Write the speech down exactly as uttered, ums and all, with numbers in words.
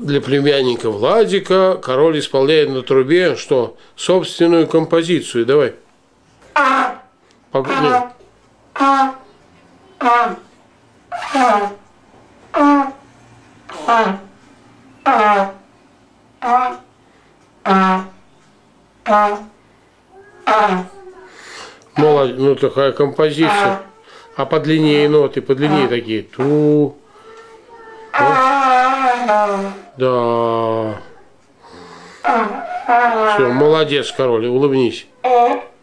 Для племянника Владика король исполняет на трубе что? Собственную композицию. Давай. Пог... Нет. Молодец, ну такая композиция. А подлиннее ноты, подлиннее такие. Ту. Да. Все, молодец, король, улыбнись.